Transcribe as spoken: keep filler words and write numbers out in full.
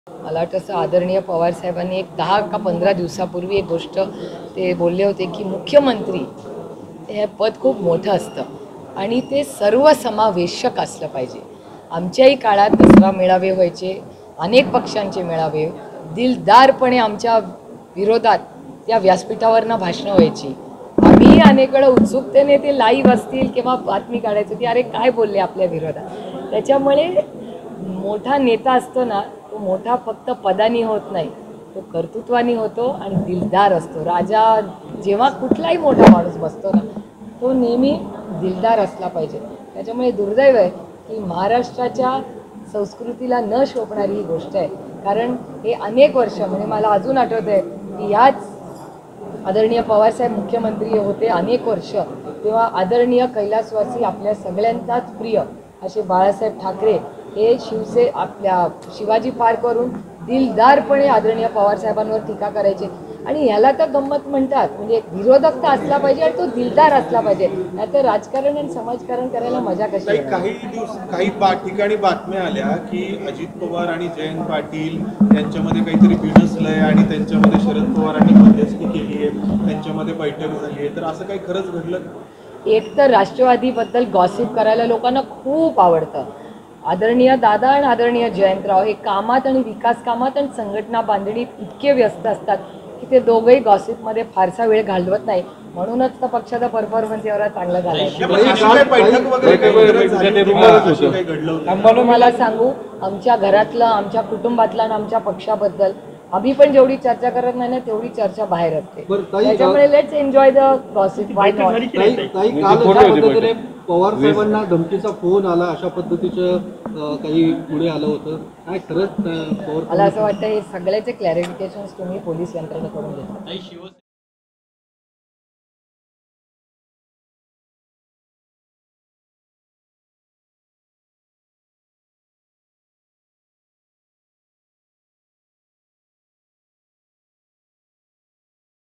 मला वाटतं असं आदरणीय पवार साहेबांनी एक दहा का पंधरा दिवसापूर्वी एक गोष्ट ते बोलले होते की मुख्यमंत्री हे पद खूप मोठं असतं आणि ते सर्वसमावेशक असलं पाहिजे. आमच्याही काळात दसरा मेळावे व्हायचे, अनेक पक्षांचे मेळावे, दिलदारपणे आमच्या विरोधात त्या व्यासपीठावरनं भाषणं व्हायची. आम्ही अनेक वेळा उत्सुकतेने ते लाईव्ह असतील किंवा बातमी काढायची होती, अरे काय बोलले आपल्या विरोधात. त्याच्यामुळे मोठा नेता असतो ना, तो मोठा फक्त पदानी होत नाही, तो कर्तृत्वानी होतो आणि दिलदार असतो. राजा जेव्हा कुठलाही मोठा माणूस बसतो ना, तो नेहमी दिलदार असला पाहिजे. त्याच्यामुळे दुर्दैव आहे की महाराष्ट्राच्या संस्कृतीला न शोभणारी ही गोष्ट आहे. कारण हे अनेक वर्ष म्हणजे मला अजून आठवत आहे की ह्याच आदरणीय पवारसाहेब मुख्यमंत्री होते अनेक वर्ष, तेव्हा आदरणीय कैलासवासी आपल्या सगळ्यांचाच प्रिय असे बाळासाहेब ठाकरे हे शिवसे आपल्या शिवाजी पार्कवरून दिलदारपणे आदरणीय पवारसाहेबांवर टीका करायचे. आणि ह्याला तर गंमत म्हणतात, म्हणजे विरोधक तर असला पाहिजे आणि तो दिलदार असला पाहिजे, नाहीतर राजकारण आणि समाजकारण करायला मजा कशी. काही दिवस काही ठिकाणी बातम्या आल्या की अजित पवार आणि जयंत पाटील यांच्यामध्ये काहीतरी बिनसलंय आणि त्यांच्यामध्ये शरद पवारांनी मध्यस्थी केली आहे, त्यांच्यामध्ये बैठक झाली आहे. तर असं काही खरंच घडलं? एक तर राष्ट्रवादीबद्दल गॉसिप करायला लोकांना खूप आवडतं. आदरणीय दादा आणि आदरणीय जयंतराव हे कामात आणि विकास कामात आणि संघटना बांधणीत इतके व्यस्त असतात की ते दोघंही गॉसिपमध्ये फारसा वेळ घालवत नाही. म्हणूनच तर पक्षाचा परफॉर्मन्स एवढा चांगला झाला. मला सांगू, आमच्या घरातलं, आमच्या कुटुंबातलं आणि आमच्या पक्षाबद्दल आम्ही पण जेवढी चर्चा करत नाही ना तेवढी चर्चा बाहेर असते. त्याच्यामुळे let's enjoy the gossip. Why not. Pawar साहेबांना धमकीचा फोन आला, अशा पद्धतीचं काही पुढे आलं होतं, काय खरंच? मला असं वाटतं हे सगळ्याचे क्लॅरिफिकेशन तुम्ही पोलीस यंत्रणेकडून घेता.